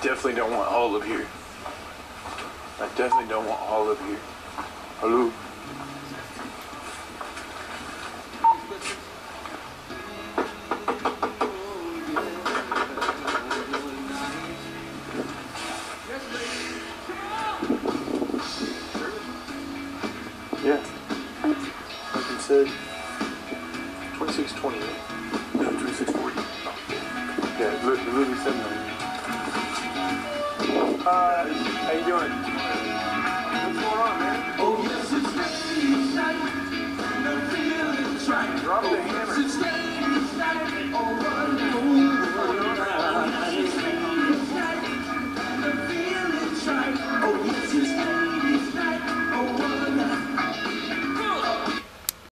definitely don't want all of here. I definitely don't want all of here. Hello? Yeah. Like you said, 2620, right? No, 2640. Oh. Yeah, literally 7 million. How you doing? What's going on, man? Oh, yes, it's Ladies Night. The feeling's right. Drop the hammer. It's Ladies Night. Oh,